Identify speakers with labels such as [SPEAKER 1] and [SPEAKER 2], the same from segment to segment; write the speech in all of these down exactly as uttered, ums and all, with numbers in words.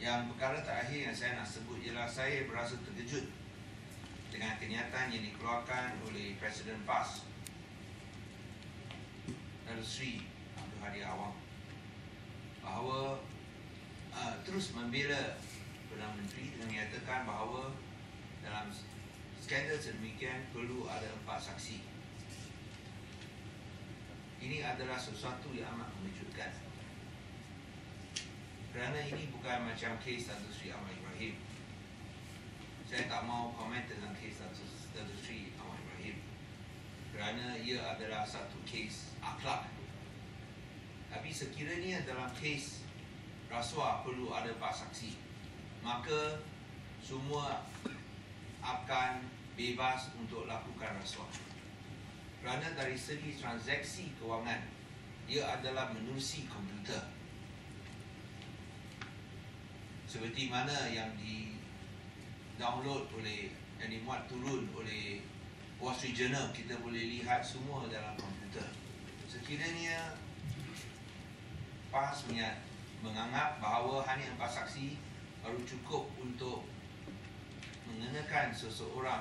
[SPEAKER 1] Yang perkara terakhir yang saya nak sebut ialah saya berasa terkejut dengan kenyataan yang dikeluarkan oleh Presiden PAS Datuk Seri Abdul Hadi Awang bahawa uh, terus membela Perdana Menteri dengan menyatakan bahawa dalam skandal sedemikian perlu ada empat saksi. Ini adalah sesuatu yang amat mengejutkan, kerana ini bukan macam kes Datuk Seri Ahmad Ibrahim. Saya tak mau komen tentang kes Datuk Seri Ahmad Ibrahim kerana ia adalah satu kes akhlak. Tapi sekiranya dalam kes rasuah perlu ada empat saksi, maka semua akan bebas untuk lakukan rasuah. Kerana dari segi transaksi kewangan, ia adalah menerusi komputer. Seperti mana yang di download oleh, yang dimuat turun oleh Wall Street Journal, kita boleh lihat semua dalam komputer. Sekiranya PAS menganggap bahawa hanya empat saksi baru cukup untuk mengenakan seseorang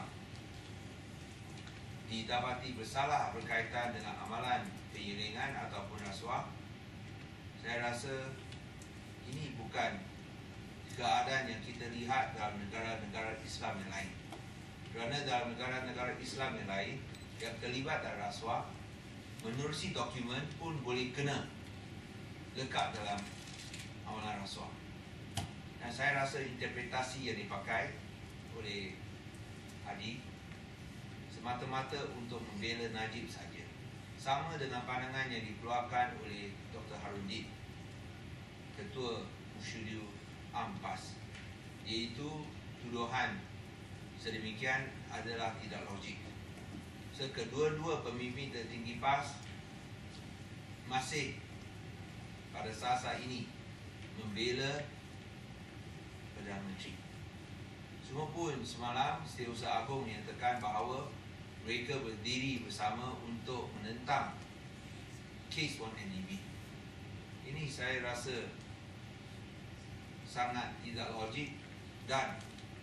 [SPEAKER 1] didapati bersalah berkaitan dengan amalan penyelengan ataupun rasuah, saya rasa ini bukan keadaan yang kita lihat dalam negara-negara Islam yang lain. Kerana dalam negara-negara Islam yang lain yang terlibat dalam rasuah, menerusi dokumen pun boleh kena lekat dalam amalan rasuah. Dan saya rasa interpretasi yang dipakai oleh Hadi semata-mata untuk membela Najib saja, sama dengan pandangan yang dikeluarkan oleh Doktor Harudin, Ketua Musyidiu Ampas, iaitu tuduhan sedemikian adalah tidak logik. So, kedua-dua pemimpin tertinggi PAS masih pada saat-saat ini membela Perdana Menteri. Semua pun semalam Setiausaha Agong menyatakan bahawa mereka berdiri bersama untuk menentang kes satu N D B. Ini saya rasa sangat tidak logik dan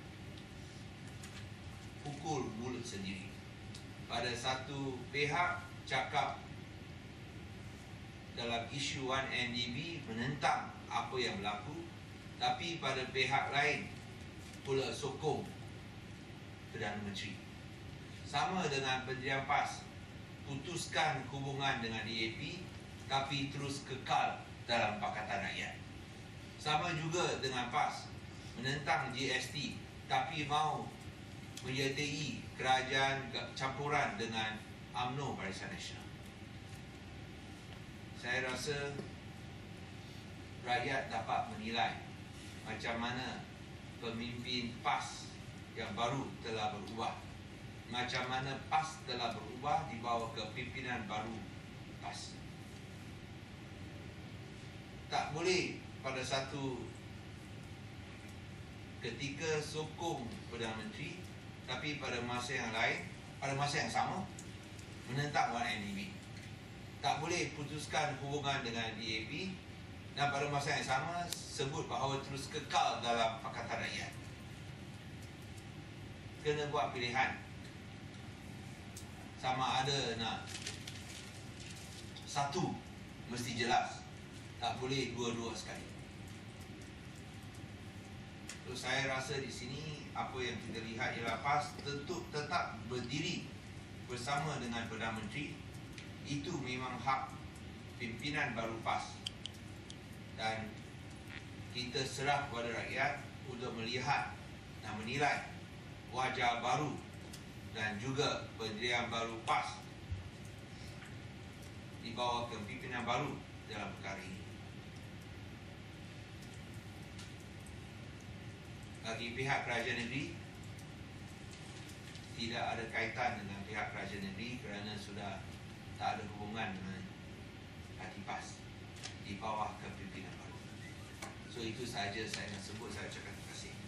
[SPEAKER 1] pukul mulut sendiri. Pada satu pihak cakap dalam isu satu N D B menentang apa yang berlaku, tapi pada pihak lain pula sokong Perdana Menteri. Sama dengan Pendirian PAS putuskan hubungan dengan D A P tapi terus kekal dalam Pakatan Rakyat. Sama juga dengan PAS menentang G S T tapi mau menyertai kerajaan campuran dengan U M N O Barisan Nasional. Saya rasa rakyat dapat menilai macam mana pemimpin PAS yang baru telah berubah, macam mana PAS telah berubah di bawah kepimpinan baru PAS. Tak boleh pada satu ketika sokong Perdana Menteri, tapi pada masa yang lain, pada masa yang sama menentang satu N D B. Tak boleh putuskan hubungan dengan D A P dan pada masa yang sama sebut bahawa terus kekal dalam Pakatan Rakyat. Kena buat pilihan. Sama ada nak satu, mesti jelas. Tak boleh dua-dua sekali. So, saya rasa di sini apa yang kita lihat ialah PAS tentu tetap berdiri bersama dengan Perdana Menteri. Itu memang hak pimpinan baru PAS. Dan kita serah kepada rakyat untuk melihat dan menilai wajah baru dan juga pendirian baru PAS di bawah kepimpinan baru dalam perkara ini. Bagi pihak kerajaan negeri, tidak ada kaitan dengan pihak kerajaan negeri kerana sudah tak ada hubungan dengan hati PAS di bawah kepimpinan baru. So itu sahaja saya nak sebut. Saya ucapkan terima kasih.